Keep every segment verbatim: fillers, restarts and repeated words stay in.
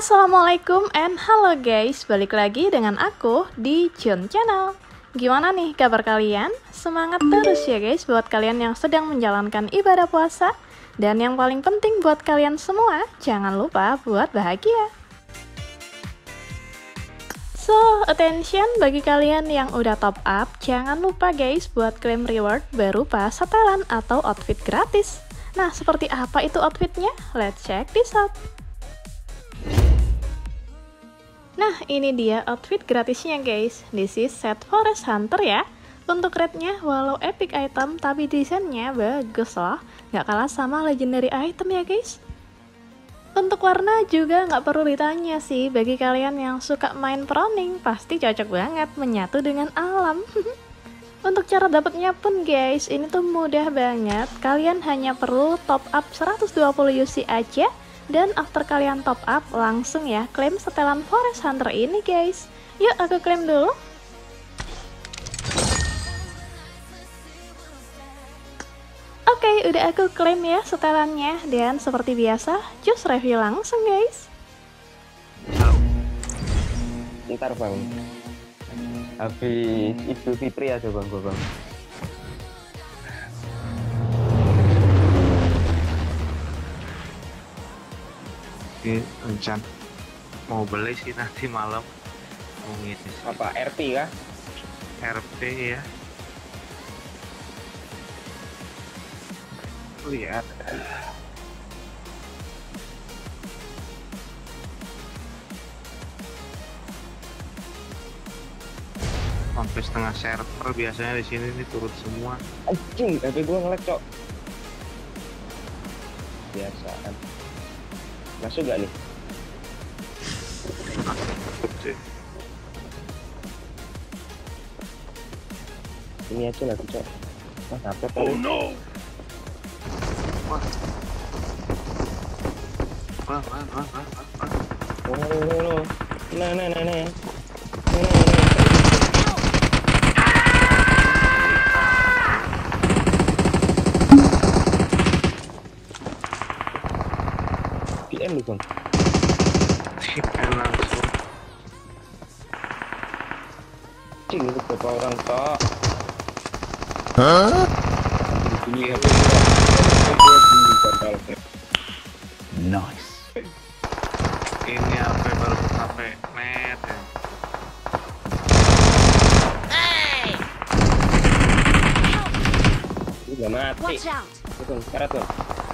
Assalamualaikum and halo guys, balik lagi dengan aku di Jun Channel. Gimana nih kabar kalian? Semangat terus ya guys buat kalian yang sedang menjalankan ibadah puasa. Dan yang paling penting buat kalian semua, jangan lupa buat bahagia. So, attention bagi kalian yang udah top up, jangan lupa guys buat klaim reward berupa setelan atau outfit gratis. Nah, seperti apa itu outfitnya? Let's check this out. Nah, ini dia outfit gratisnya guys. This is set Forest Hunter ya. Untuk rate-nya walau epic item, tapi desainnya bagus loh. Nggak kalah sama legendary item ya guys. Untuk warna juga nggak perlu ditanya sih. Bagi kalian yang suka main proning, pasti cocok banget menyatu dengan alam. Untuk cara dapatnya pun guys, ini tuh mudah banget. Kalian hanya perlu top up seratus dua puluh U C aja. Dan after kalian top up, langsung ya klaim setelan Forest Hunter ini guys. Yuk aku klaim dulu. Oke, okay, udah aku klaim ya setelannya. Dan seperti biasa, just review langsung guys. Ntar bang, habis Idul Fitri aja bang, bang. Ini rencana mau beli sih nanti malam. Mau ngisi Apa R P kah? R P ya. Lihat. Sampai setengah server biasanya di sini nih turut semua. Anjing, H P gua nge-lag cok. Biasaan. Masuk gak nih? Oke. Ini aja lagi cok. Wah, dapet kali. Oh no. Wah. Wah, wah, wah, wah, wah. Oh no, no, no. Nah, nah, nah, nah. P M lu bang. P M langsung. Cing, itu berapa orang tok? Hah? Ini apa? Nice. Ini apa baru H P net ya. Udah mati. Betul, karat bang.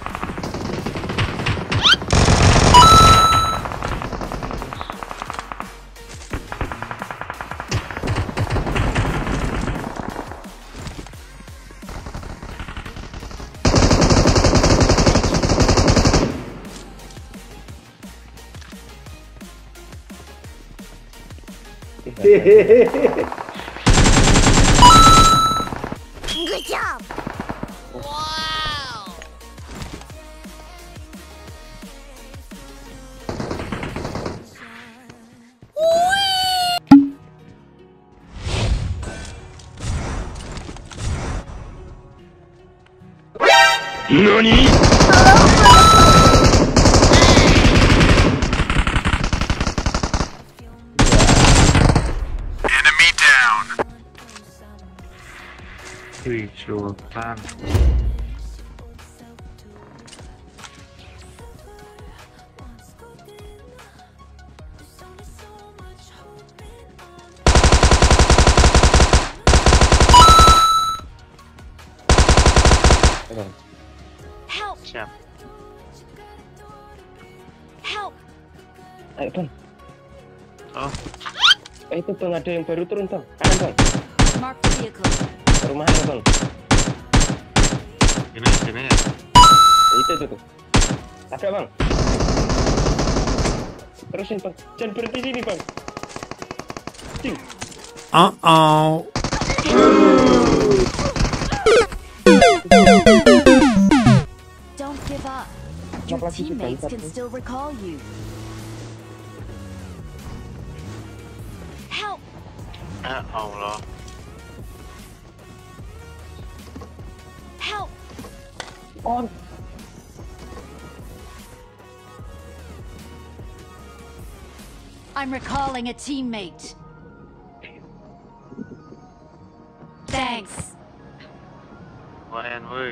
Good job. Wow. Nani? Wih, Sultan. Help. Siap. Help. Ayo bang. Oh, Eh itu bang, ada yang baru turun bang. Ayo bang. Mark the vehicle. Rumahnya bang. ini sini ya. Itu tuh tuh. Ada bang. Terusin bang. Jangan berhenti sini bang. Cing. Uh-oh. Don't give up. Your Kenapa sih teammates sudah can hitam? still recall you. Help. Ya Allah. Help. On. I'm recalling a teammate. Thanks. Lumayan, woi.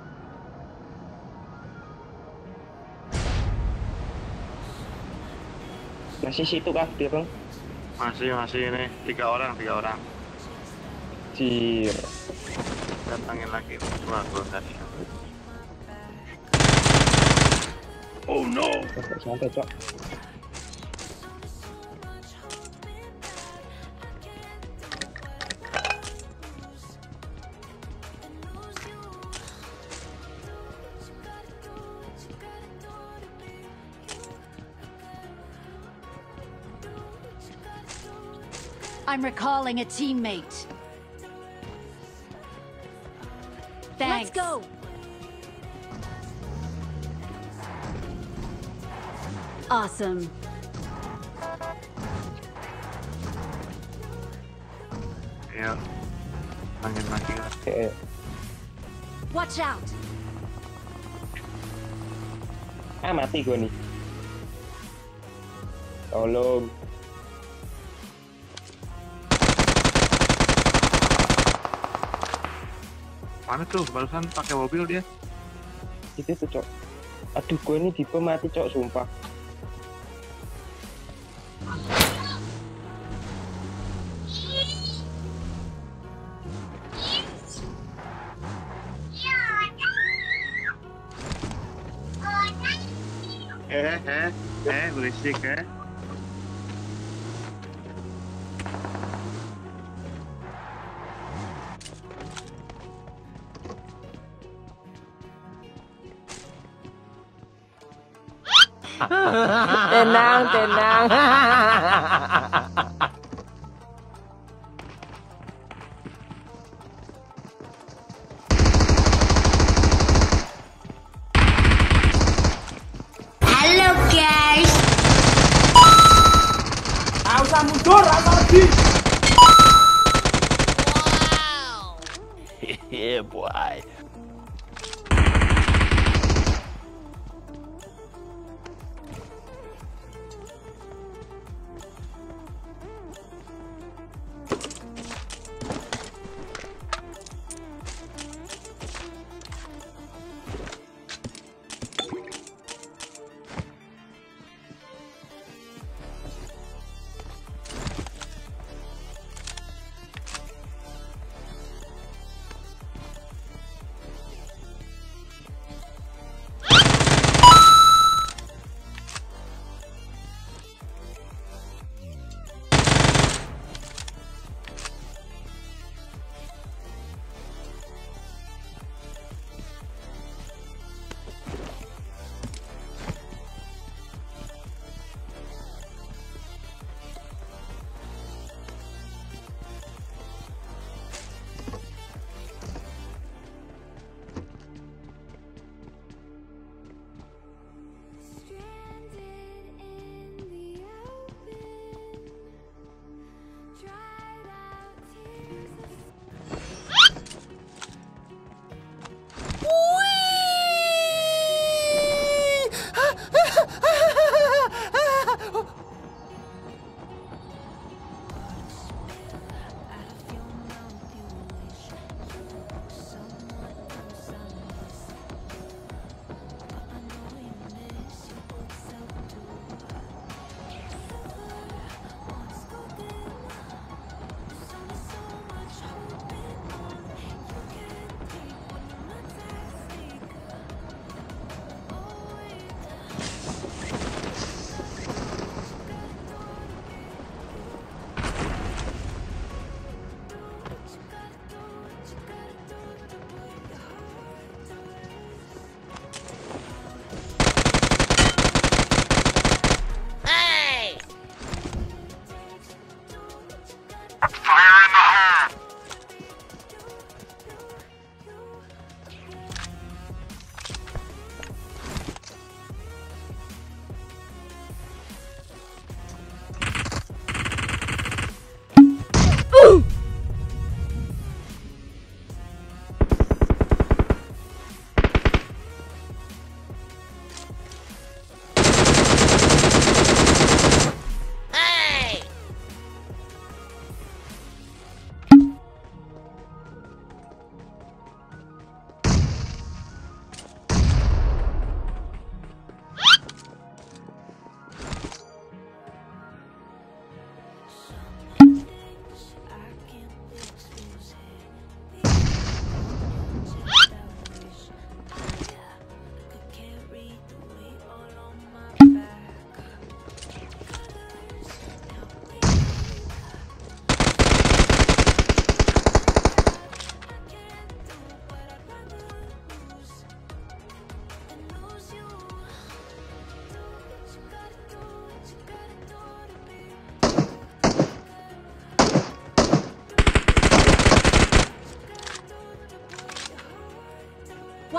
Masih situ kah dia bang? Masih, masih ini. Tiga orang, tiga orang. Cir. Datangin lagi. Wah, gue tadi. Oh no. Sampai cok. I'm recalling a teammate. Thanks. Let's go. Awesome. Ayo. Datangin lagi lah. Eh, Watch out. ah mati gue nih. Tolong. Mana tuh? Barusan pakai mobil dia. Itu tuh cok. Aduh gue ini tipe mati cok sumpah. Eh, eh, eh, berisik eh. Tenang, tenang. Hello guys. Yeah, boy.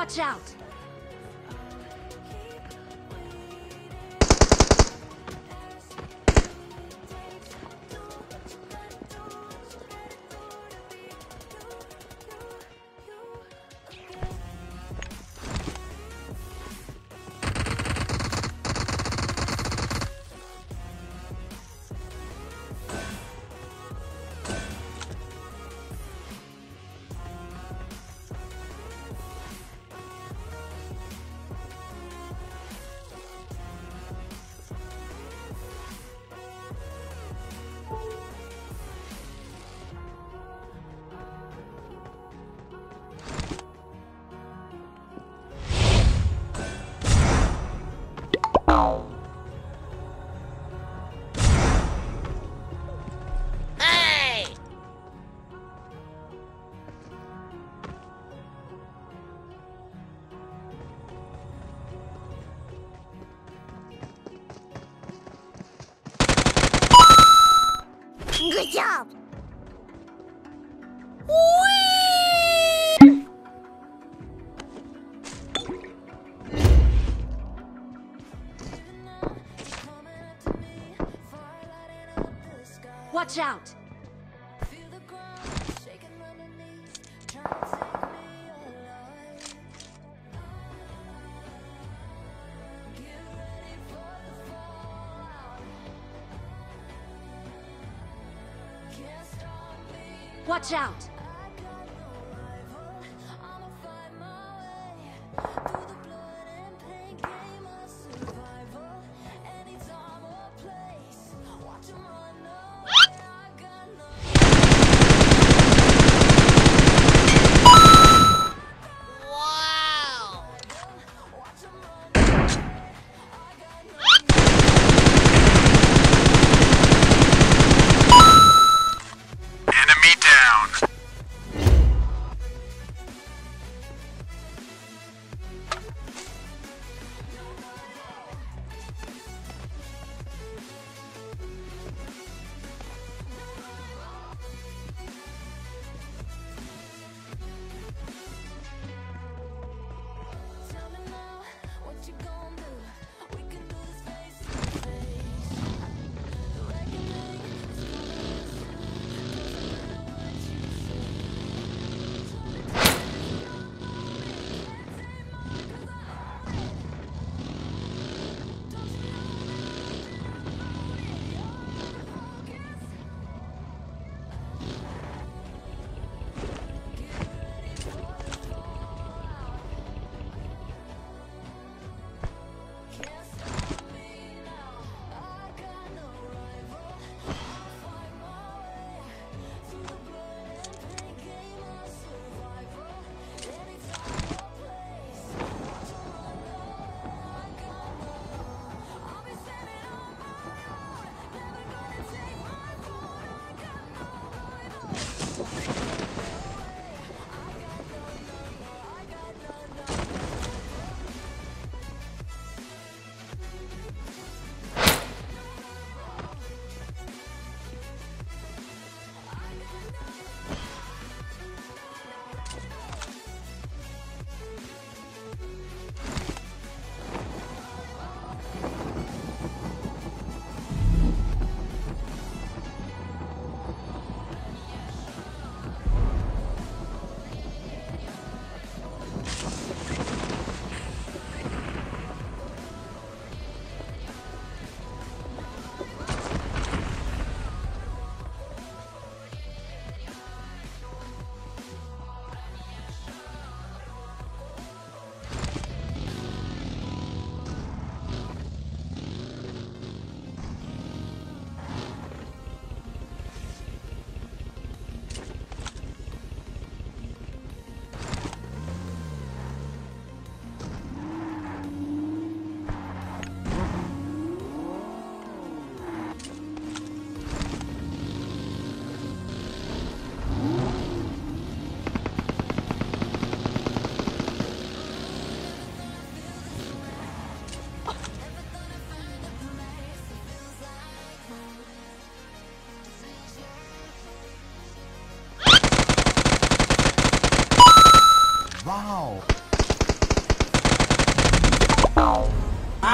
Watch out! Good job! Watch out! Watch out!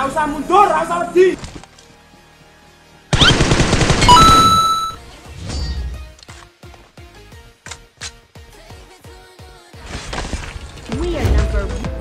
usah mundur, ra usah wedi. We are number